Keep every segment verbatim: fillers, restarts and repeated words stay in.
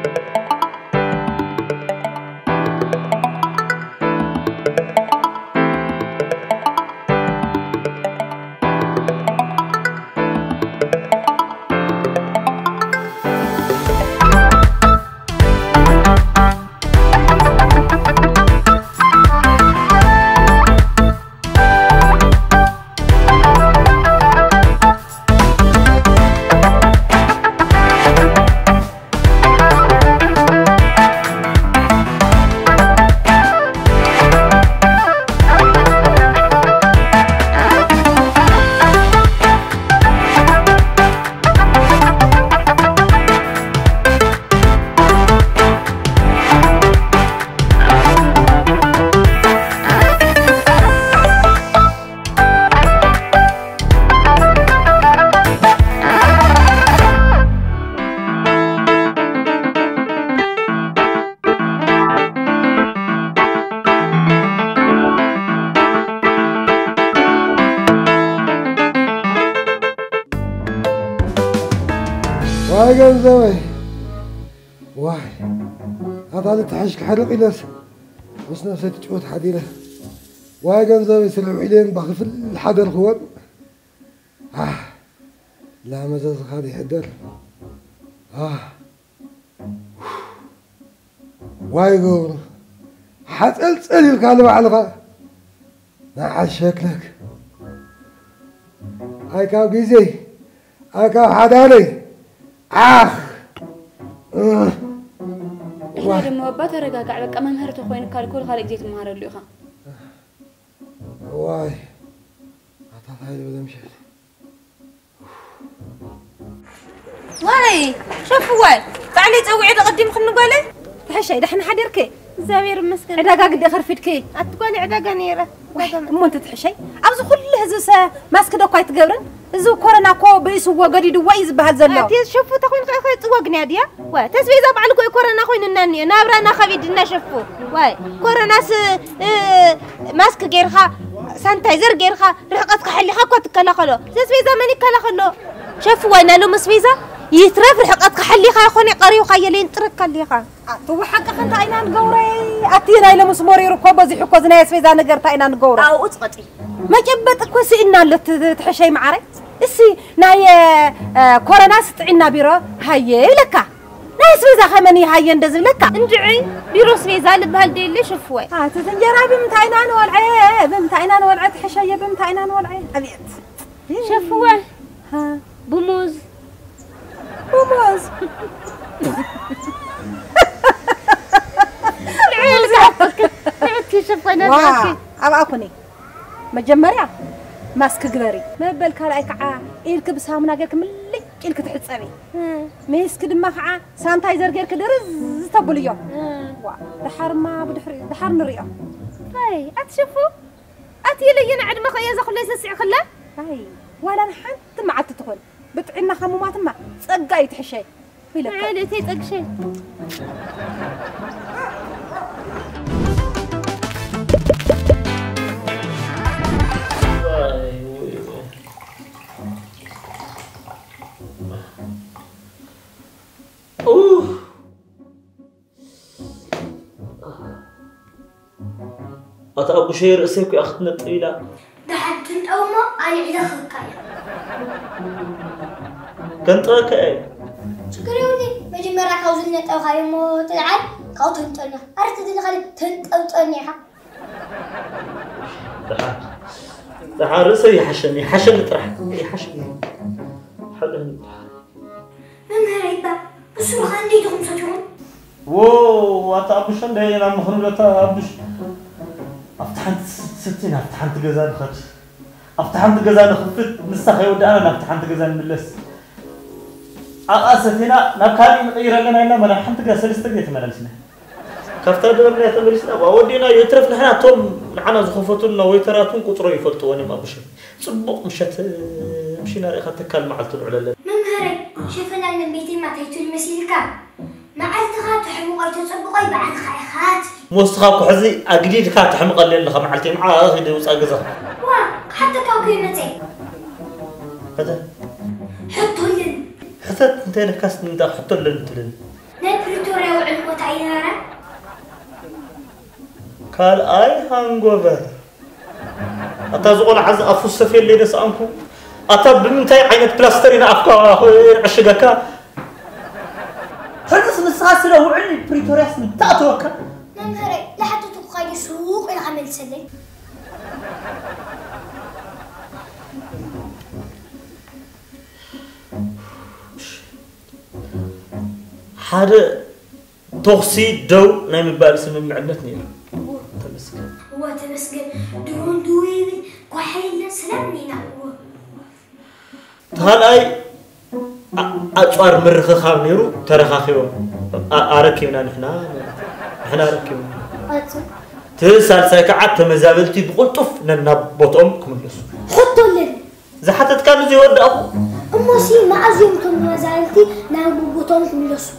واي قنزوي واي هذا اللي تحشك حرق إلاس بس نفسي تشوت حديلة واي قنزوي سلعوا إلين بخف الحدر خوان آه لا مزاز هذا يحدر آه واي قول حتسأل تسألي لك على بعلقة نعال شكلك هاي كاو جيزي هاي كاو حداني آخ إحنا لما وبات رجع بقى ما مهرت أخوين كالكول خارج زيت مهر اللي خا واي هذا هاي بدي أمشي واي شوفوا واي تعالي تسوي تقدم خلنا نقوله تحشي دحين حديرك زاوير مسكن عداقة قد خرفتك أتقولي عداقة نيرة مو أنت تحشي أبز كل هذا ماسك دقايت جبرن إذا كورونا كو بيسوا قريد وايز بهذا أنتي شوفوا تكون خي تسوق نادية واي تسوي إذا بعلك كورونا خوين النانية نابرانا خبيدنا شوفوا واي كورونا س ماسك جيرها سانتايزر جيرها رقتك حلي حقك كلا خلو تسوي زمانك كلا خلو شوفوا واي نالو مسويزة يترف رقتك حلي خا خوني قريو خيالين ترك كلي خا تو حقك أنت أين نقوري أتينا إلى مسموري ركوب زي حكوز ناس في ذا نقرت أين نقوري أو أسقطي ما جبت كوسي إننا اللي تحشي معري إسي ناي كورونا ستعنا بيرو هاي لكا ناس في ذا خمني هاي يندز لكا انجعي بيرو سويزا لبهالدي اللي شوفوا ها تتنجرا بمتعينا نولعي بمتعينا نولعي تحشي بمتعينا نولعي أبيت شوفوا ها بموز بموز العيل زعفك عدتي شوفنا ذاكي أبا أكوني مجمريا ماسك قبري ما بالك هلاك عا إلك بسامنا غيرك ملي إلك تحصبي ماسك دما خا سانتايزر غيرك درز تبليو وا دحر ما بدحر دحر نريو هاي اتشوفوا اتي لينا عد ما خيا زخ ليس سع خلا هاي ولا نحنت ما عاد تدخل بتعنا خمومات ما صقاي تحشي بيلك عادي تيتقشي اوه أتا أبو شير أسيك أختنا طويلة دحت تنتوما أنا إذا خلقايا كنت راك أي شكروني مجمرة كوزلنا توخاي مو تلعب كاو تنتونا أردت تدخل تنتوتوني ها دحار دحار رسي حشني حشني طرح حشني حلني من هريبا بس ما عندي دخل سجون واو أتا أبو شن ده أنا مخلوق أتا أبوش أفتحت ستين أفتحت جزان خرج أفتحت جزان خفت نستخي ودي أنا أفتحت جزان ملس أسفنا نكالي مغير لنا إلا ما نحنت جالس تجيت مللسنا كفتر دمنا يتملسنا وودينا يترف نحنا توم نحنا زخفتنا ويتراتون كتروا يفلتوا أنا ما بشر صبق مشت مشينا ريخة تكال معلتون على الليل من هري شفنا من بيتي ما تيتو المسيل كام ما عرفتها تحمق أي تصبق أي بعد خيخات مستخاك حزي أجديد كات تحمق الليل لخم معلتي معاه غير دوس أجزها وا حتى كوكينتي هذا حطوا لن حتى أنت كاست من ده حطوا لن تلن نبرتوري تاينارا قال اي هانغوفر اتازقول عز افوس في اللي دسانكو اتب من تاي عينت بلاسترين افكا عشقك حدث مساسره وعلي بريتورياس تاتوكا نمهري لحتى تبقى سوق العمل سلي هذا توصي دو نايم بالسم معدتني تمسك هو تمسك دون دويبي وحيل سلامنينا هل اي اصار مرخ خاب نيرو ترخاخيو اركينا نحنا نحنا ركبنا تسال ساكعت تمزابلتي بقلطف ننا بوتوم كملسو حطوا لنا زحتت كان زي وداو اما سي ما ازيم تمزابلتي نا بوتوم كملسو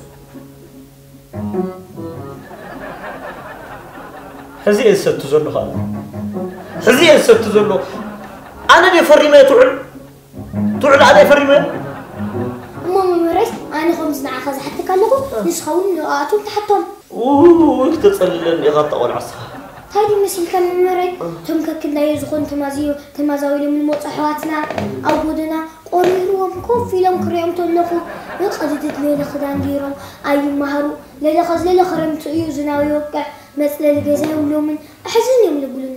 حزي الست زلو خال حزي الست زلو انا دي فريمه تعل تعل على فريمه ماما مريش انا خمس نعا خذ حتى كلكم نسخون نقاطهم تحتهم اوه تصلن يغطى والعصا هاي مثل كان مري تم كنا يزخون تمازيو تمازاوي من مصحواتنا او بودنا قريروهم كوفي لهم كريم تنخو يقددت ليلة خدان ديرهم اي مهرو ليلة خز ليلة خرمت ايو زناوي وقع مثل الجزاء ولومن احزن يوم لبلوني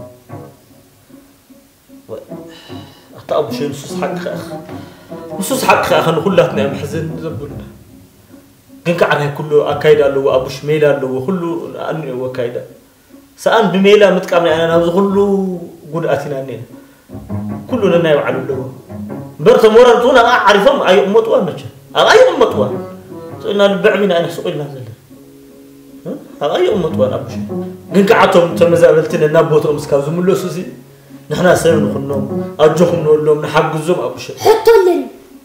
أطأب شيء نصوص حق خاخ نصوص حق خاخ أنا كلاتنا محزن زبلنا جنك عنها كله أكيد له وأبو شميل له وكله أني وكيدا سأن بميلا متكامل أنا نبذ كله قد أتينا نين كلنا نيوعل له برت مرة تونا أعرفهم أي أمتوا متى أي أمتوا سئلنا البعمين أنا سئلنا زل ها أي أمتوا أبو شيء جنك عتهم تمزابلتنا نبوتهم سكازم له سوسي نحنا سيرنا خنوم أرجوكم نقول لهم نحجزهم أبو شيء حطوا لنا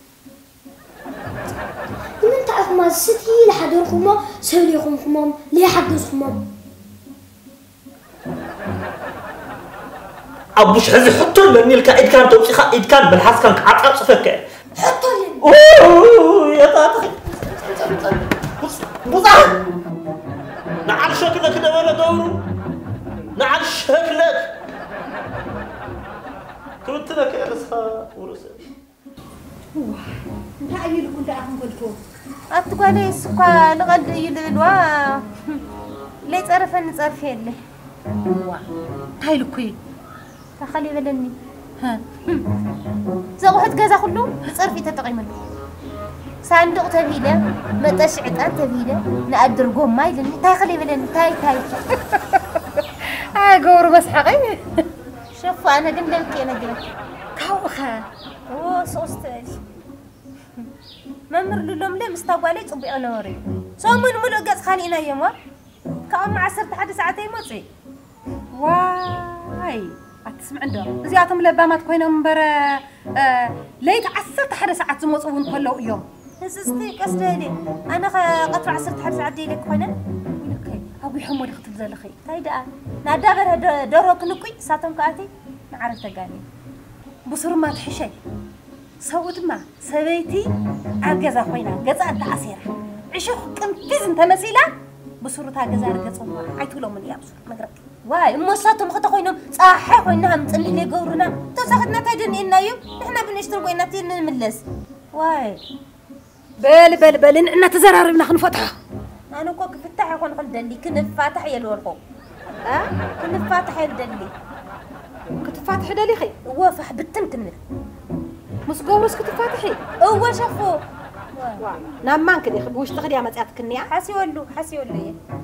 من تعرف ما ستي لحدوركم سوليكم خمام ليه حجزكم أبو شحذ حطوا لنا الك إد كان توصي خ إد كان بالحس كان عطر صفك حطوا لنا أوه يا طاطي بصح نعال شكلك كده ولا دورو نعال شكلك كنت لك يا رسخة ورسل لا يلقوا لا أهم قلتوا أتقولي سكوا لغد يلوا ليه تعرف أن تعرف يلي هاي لكوي تخلي بلني ها زغوحت جزا كله تعرفي تتقيمن صندوق تبيله متشعطان تبيله نقدر قوم ما يلني تاي خلي بلني تاي تاي هاي قور بس حقي شوفوا أنا قلت لك أنا قلت كوخة أوه صوستي ممر لهم ليه مستوالي طبي أنا وري سومن ملو قص خانينا يما كأم عصرت حد ساعتين موتي واي أتسمع عنده زياتهم لبامات كوينهم برا آه ليت عصرت حد ساعات زموصون كله يوم نسستي قصدي أنا قطع عصرت حد ساعات ديلك كوينا اوكي ابي حمود اختي زلخي هيدا نادابر دورو كنكوي ساتم كاتي نعرف تقالي بصر ما تحشي صوت ما سبيتي عجزا خوينا جزا تعسير عشق كنفز انت مسيله بصر تا جزا ركصوا عيتو لهم اللي ابصر مغرب واي موساتهم خطا خوينهم صاحي خوينا مصلي لي غورنا تسخدنا تدنينا يوم نحنا بنشتري وينا تي نملس واي بل بل بل ان تزرارنا خنفتح أنا كوك فتح يكون خلدلي كنف فاتح يلورقو ها كنف فاتح يلدلي كنت فاتح دلي خي هو فحبتن كنف مس قورس كنت فاتحي هو شافو نعم ما كدي خب وش تغدي عم تعطيك النيا حسي ولو حسي ولو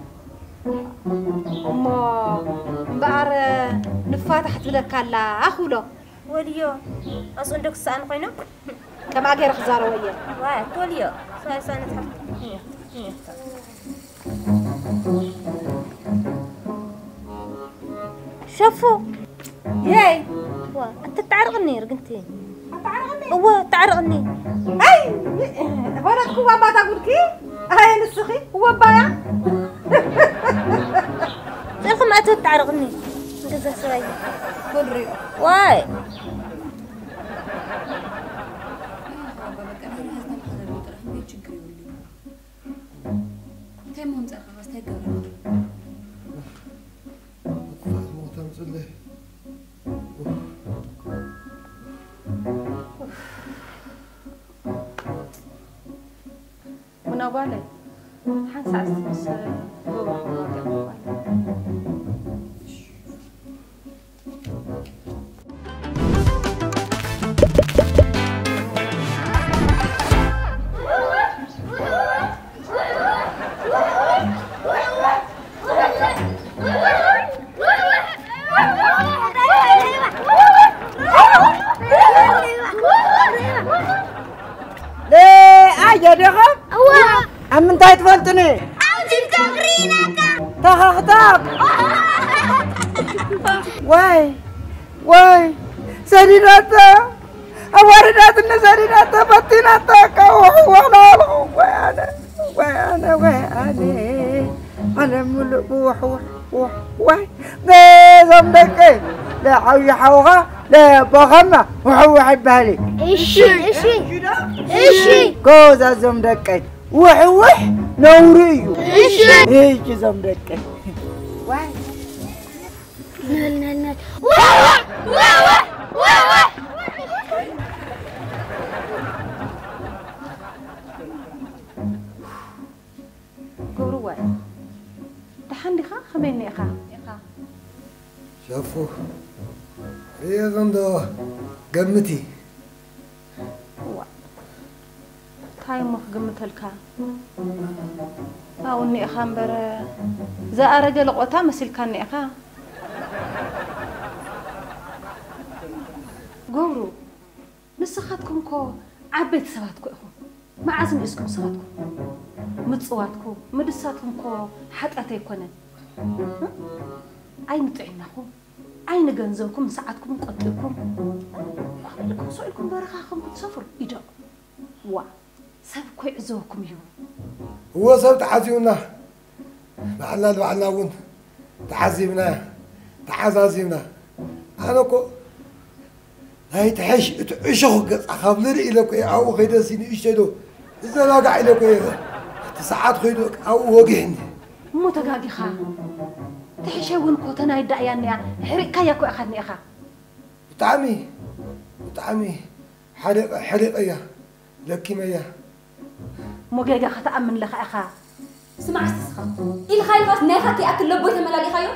اما بار نفاتح تلك على اخولو وليو اصندك سان قينو كما غير خزاره ويا واه توليو سان تحب شوفوا ياي وا انت تعرقني رقنتي تعرقني هو تعرقني اي هذا هو ما تقول كي هاي نسخي هو بايع زلكم ما تعرقني كذا شويه قولي واي انتي مهم زرقة بس تقبل موتى مصلي منوالي حنسى بس هو يا دغم أوه أم أنت تفلتني عاوز تغرينك تخطب واي واي سريناتا أورداتنا سريناتا بطيناتا كوح وانا وانا وانا وانا أنا ملك وح وح وح واي ذا زمدك لا حوي حوغا لا بغمة وحو حب بالي إيشي إيشي إيشي كوزا زمدك وح وح نوريو إيشي إيش زمدك واي نال نال نال واه واه واه واه قبروا تحني خا خميني خا شافوا هي غندو قمتي تايم مخ قمت الكا أو إني خامبر زا أرجع لقطة مثل كان إخا قبروا مسخاتكم كو عبيت سواتكم إخو ما عزم اسكم سواتكم متصواتكم مدساتكم كو حتى تيكونن أين تعينكم أين جنزوكم ساعتكم قتلكم لكم سؤالكم برخاكم تسافر إجا وا سبكوا يعزوكم يوم هو سب تحزيونا بعلا بعلا ون تحزيونا تحزازيونا أنا كو هاي تحش تعيشوا قص أخبر إلك أو خيدا سيني إشتدو إذا لا قاعد لك ساعات خيدك أو وجهني مو تجاجي خا تحشون كوتنا يدعيان يا حرق كياكو أخذني أخا طعمي طعمي حرق حرق يا لكي ما يا مو جاي خطأ من لخ أخا سمع استسخا إيه الخايف بس ناخذ أكل لبوي تملالي خيو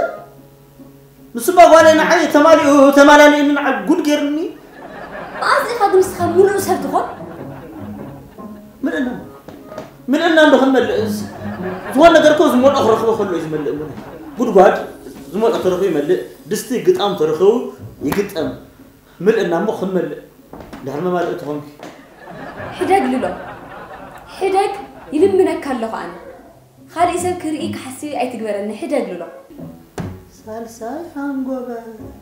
نسمع ولا نحي تمالي تمالي إن عقول جرني ما أصدق خد نسخة مولو سرتهم من أنا من أنا نخمل الإز زمان نقدر زمان آخر خو خلوا يزمل منه بود بعد زمان آخر خو يمل دستي قط أم ترخو يقط أم من أنا مو خمل لهم ما لقيتهم حداق لولو حداق يلمنك كله أنا خالي سب كريك حسي أي تقبرني حداق لولو سالساي هانغوبا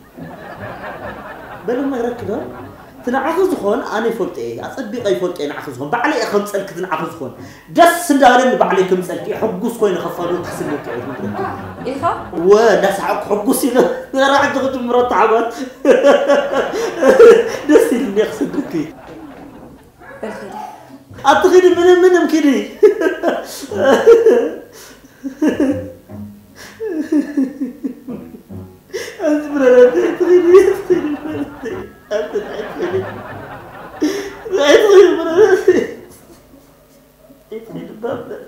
بلو ما يركضون تنعخذ خون أنا فلت إيه أصدق أي فلت إيه نعخذهم بعلي أخذ سألك تنعخذ خون دس سندالين بعليكم سألك حقوس كوين خفارو تحسنك إيه إيه خا ولا سحق حقوسي له راح تاخذ مرات عبات دس اللي يخسرك بالخير أعتقد من منهم كذي أنت مرة تغيري تغيري أنت تغيري تغيري مرة تغيري الباب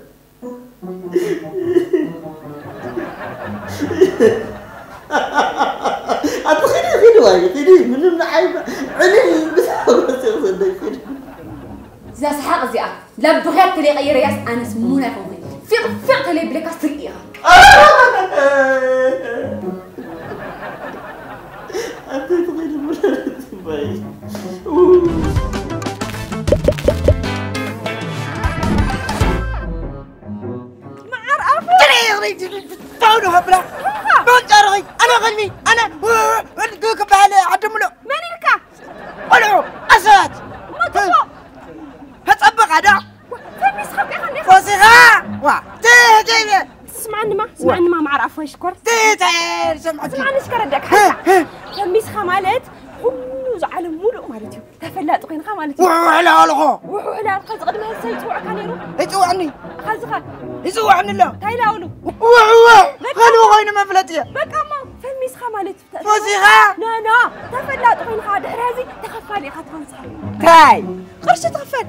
أتغيري غيري واي غيري من النعيمة علي بس يغسل خير زي سحاق زي لا بغيت تلي غير ياس أنا سمونا فوقي فيق فيق تلي بلك أستريها أنت تغير مرة باي ما عرف تري تري فاونو هبلا دون جاري أنا غني أنا ودك بالي عدملو ماني لك قلعو أسد ما تبغى هتصبغ هذا فمي سخب يا خلي فوسيها وا تيجي اسمعني ما اسمعني ما معرف وش كور تيجي سمعت اسمعني شكر دك حتى فمي سخ مالت كل زعل مولو مالتي تفلات قين خا مالتي وعلى الغو وعلى القلب قد ما سيت وعك نيرو يتوعني خازخا يزوعني له تايلاولو واه واه خلو غين مفلتيا بقى ما فميس خمالت فوزيها لا لا تفلات غين خاد رازي تخفالي خطفن صح تاي قرش تخفل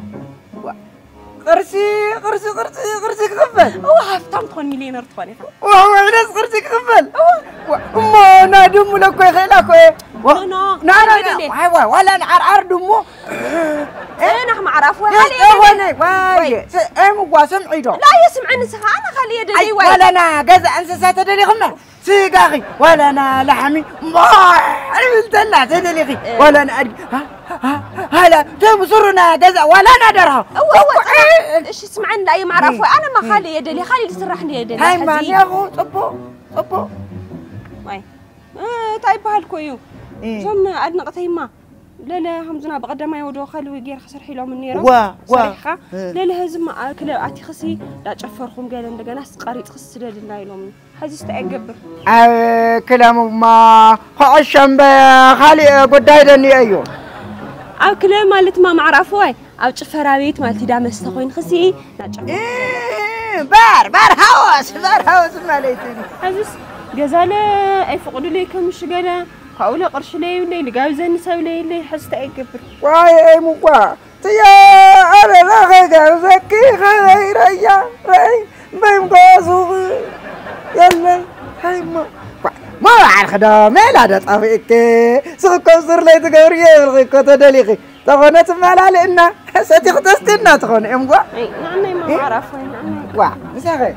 قرسي قرسي قرسي قرسي كخفل هو هفتم تكون مليونير تكوني وهو ناس قرسي كخفل ما نادم لك خيلك لا لا لا لا لا ولا نعرعر دمو انا ما اعرف خلي يدلي واي ام قاسم عيدو لا يسمعني سخا انا خلي يدلي واي ولا انا جزء انسسات دلي خمه سيغاغي ولا انا لحمي ما عملت لا تدلي ولا انا هلا تبصرنا جزء ولا انا درها ايش سمعني لا ما اعرف انا ما خلي يدلي خلي يسرحني يدلي هاي ما ياخو طبو طبو واي اه طيب هالكويو شلون عندنا قتيما لا لا همزنا بقدم يودو خلوي غير خسر حيلو من نيرو وا وا لا لا هزم كل اتي خسي لا ጨፈርኩም قال እንደገና ስقريط خس دل እንዳይሎም حزي استعجبر ا كلام ما خشم بخالي قداي دني ايو او كلام مالت ما معرف واي او ጭፈራ ቤት ማለት ዳ መስተኮين خسي لا ጨፈር بار بار هاوس بار هاوس مالتي حزس جزاله اي فقد لي كم شغله قاوله قرش لي ولي لقاوزن سو لي لي حس تايكبر واي اي مقوا تيا انا لا غير زكي خير يا راي بيم قاسو يلا هاي ما ما على خدام لا دطفيك سكو زر لي تغوري كو تدليخي تغونت مالا لنا ستي خدستنا تغون امغوا اي نعني ما اعرف وين وا مساغي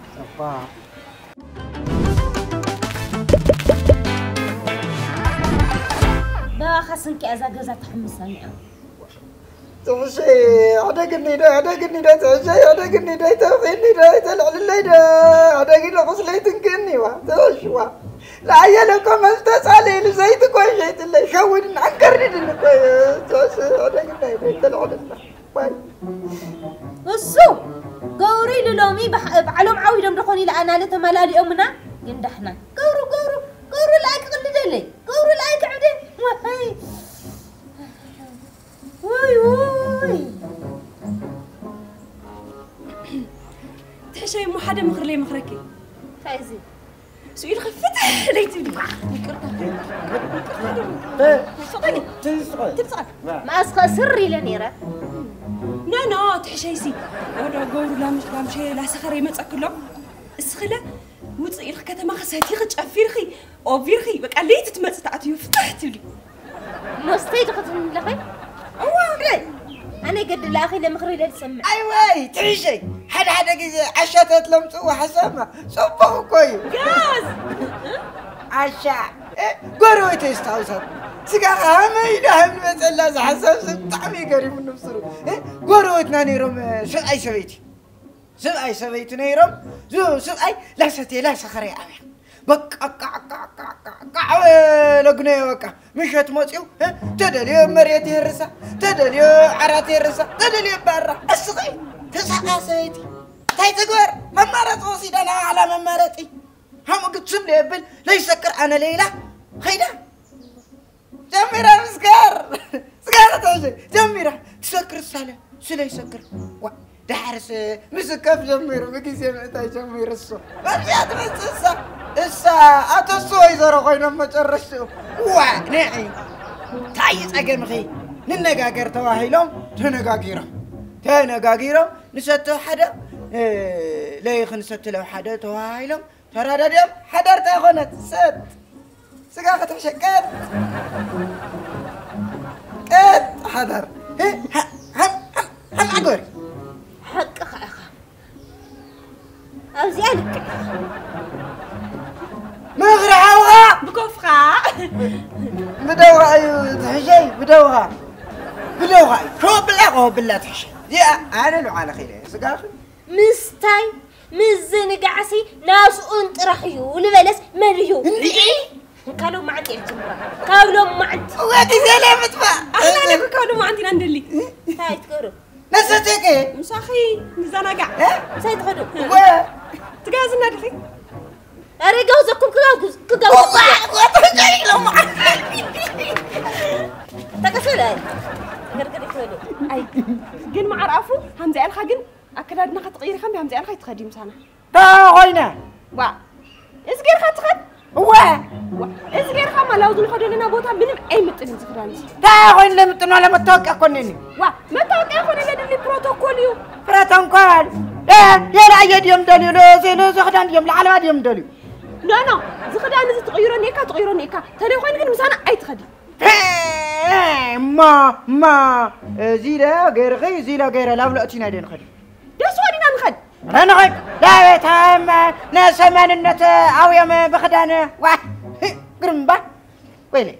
دا خاصنك ازا غزا تحمسني تمشي عدقني دا عدقني دا تمشي عدقني دا تفيني دا تلعل لي دا عدقني غسلي تنكني وا تشوا لا يلكم استسالي لزيت كوي شيء اللي يخون نعنكرني دنكوي تمشي عدقني دا تلعل لنا باي وسو قوري للومي بعلوم عويدم دخوني لأنا لتملالي أمنا قندحنا قورو قورو قورو لايك قلدلي قورو لايك عدي واي واي تحشي مو حدا مخر لي مخركي فايزي سؤال خفت ليت بدي ما أسخى سري لنيرة لا لا تحشيسي ولا قورو لا مش لا مشي لا سخري ما تأكله السخلة وتصير كتما خساتي خد أفيرخي أو فيرخي بقى ليه تتمسك تعطيه فتحت لي مستيت خد من لخي أوه أنا قد الأخي لما خريج أسمع أيوة تعيشي حد حدا كذا عشات لمسوا حسامة صبوا كوي جاز عشاء قروي تستوصل سكاها ما يدهم مثلا حسام طعمي قريب من نفسه قروي تنانيرم شو أي سويتي شو أي سويتي نيرم شو شو أي لا ستي لا سخري أبي بق أقع أقع أقع أقع لقني وقع مشت موتيو تدلي مريتي الرسا تدلي عراتي الرسا تدلي برا الصغي تسحق سيتي تاي تقور ممارات وصيد أنا على مماراتي هم قد سملي يبل لا يسكر أنا ليلة خيدا جميرة مسكر سكر توجي جميرة تسكر السالة سلا يسكر دحرس مسكف جميرة بكيسي معتاي جميرة السو مرجعت بس السا السا أتسو يزارو خوينا ما ترشو وا نعي تايس أقل مخي ننقاقر تواهيلهم تنقاقيرهم تنقاقيرهم نساتو حدا إيه ليخ نساتو لو حدا تواهيلهم ترى ديم حدر تاخونت ست سقاقة تمشي كت كت حدر هم هم هم عقوري حق أخا أخا أو زيادك مغرعوها بكفخة بدوها أيوة تحشي بدوها بدوها هو بالله هو بالله تحشي يا أنا لو على خير سقاقة مستاي مزن قعسي ناس أنت رحيو لبلس مريو كانوا ما عندي الجمرة كانوا ما عندي وادي زي مدفع أنا أنا كانوا ما عندي عندلي هاي تقولوا نسيتك إيه مساخي نزانا قاع ساي تقولوا تجازنا دخي أرجع زكم كجاوز كجاوز واترجعي لهم تكسر هاي قرقر يتولو أي جن ما عرفوا هم زي الخاجن أكيد عندنا خط غير خم بهم زي الخيط خديم سنة تا خوينا وا إزغير خط خد وا وا إزغير خم لو ذو خد لنا بوتا بنم أي متن زخداني تا خوين لم تنو لم توقع كونني وا ما توقع كونني لدي بروتوكوليو بروتوكول لا يا يديم دليل زين زخدان يوم العلامة يوم دليل لا لا زخدان زي تغيرون نيكا تغيرون نيكا ترى خوين كن مسانا أي تخدي ما ما زيلا غير غير زيلا غير لا ولا أتينا دين خدي دس ودينا نخد أنا خد لا بتهم ناس من النت أو يوم بخدانه واه قرنبا ويلي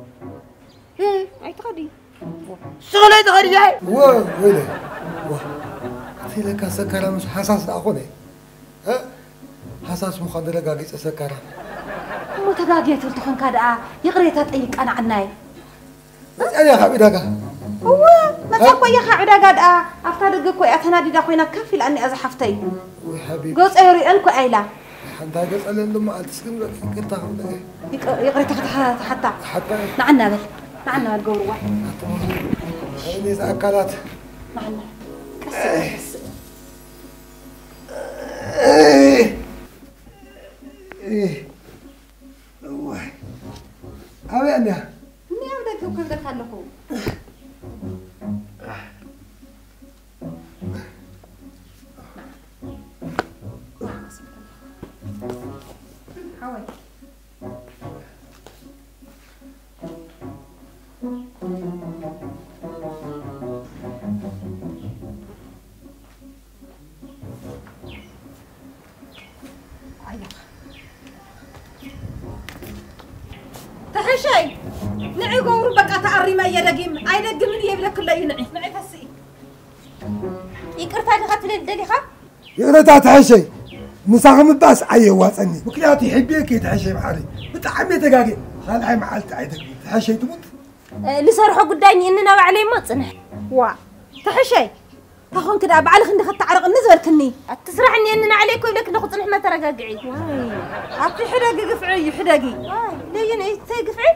أي تخدي سغلي تغري جاي واه ويلي واه في لك سكرة مش حساس أخوني ها حساس مخدرة قاقيس سكرة مو تقاقيت تلتخن كادا يقريتها تأيك أنا عناي أنا خابي داك هو ما تقوى يا خابي داك دا أفتاد دقوا أتنادي دا خوينا كفي لأني أزحفتي وحبيبي قوس أيري أنكو أيلا أنت قلت أنا لما أتسكن لك كنت أقول يقريتها حتى حتى نعنا بل نعنا بل قولوا هذه سأكلات نعنا كسر إيه إيه واه أبي أنا مني أبدأ كيف كيف دخلكم حاول تحشي نعي قور بقى تعري ما يدقم أي دقم من يبلك كله ينعي نعي فسي يقرتا دخل الدليخة يقرتا تحشي مساهم الباس عيه واسني مكياتي يحبيك يتحشي معري بتعمي دقاقي خال عي معلت عيدك تحشي تموت نسرحو قداني إننا وعلي ما تصنح وا تحشي تاخون كده بعلخ عندك التعرق النزل كني تسرعني إننا عليك ويبلك ناخذ صنح ما ترقاقعي واي عطي حداقي قفعي حداقي واي ليه أنا تقفعي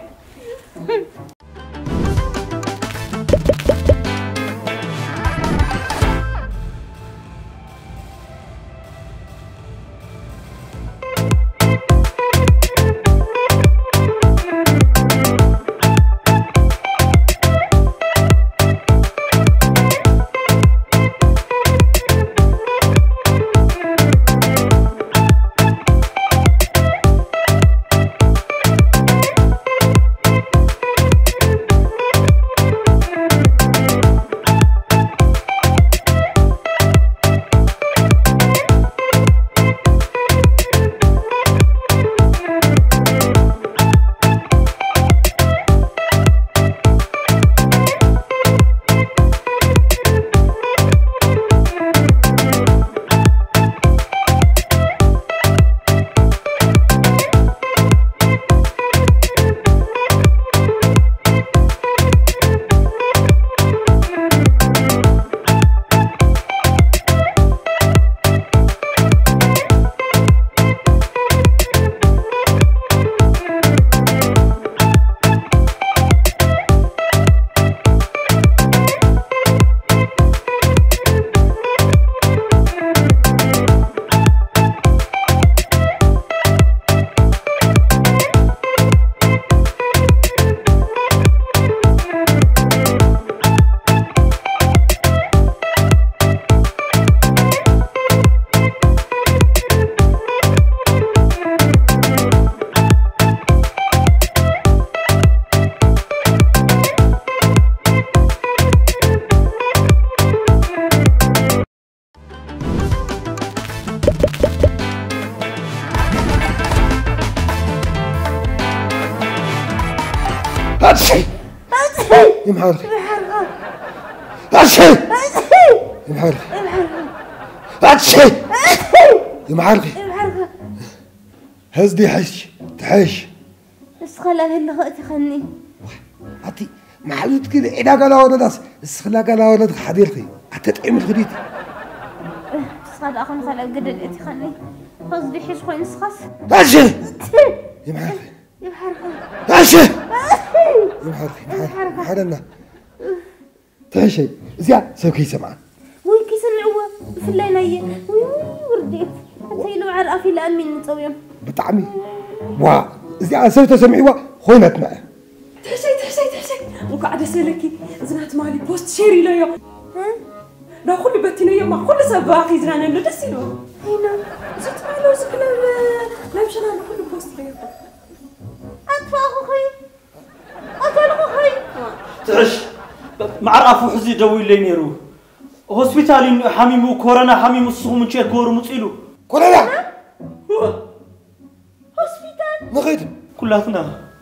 هاتشي يمحرق هاتشي يمحرق هاتشي يمحرق هزدي حش تحش اسخلا هلا تخني عطي معلوت كده إذا قالوا ولا ناس اسخلا قالوا ولا حديرتي هتتعمل خديتي صاد أخن خلا قدر تخني قصدي حش خوي نسخس هاتشي يمحرق يمحرق هاتشي يمحرق يمحرق يمحرقنا تحشي زيا سوكي سمع وي كيسمعوا بفلاي ناي وي ورديت حتى لو عرفي لامين نصويهم بطعمي وا زيا سوت سمعوا خوينات معه تحشي تحشي تحشي وقعد سلكي زنات مالي بوست شيري ليا ها لا كل بتينا يوم كل سباقي زنا له دسيلو هنا زت مالو سكنا لا مشنا كل بوست ليا اطفا اخوي اطفا اخوي تعش معرفو حزي دوي لي نيرو هوسبيتال حميمو كورونا حميمو سخم نشي كورو مصيلو كورونا هوسبيتال نغيت كلاتنا